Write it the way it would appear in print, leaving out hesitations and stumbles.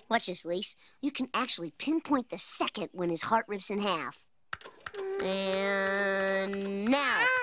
Watch this, Lise. You can actually pinpoint the second when his heart rips in half. And now.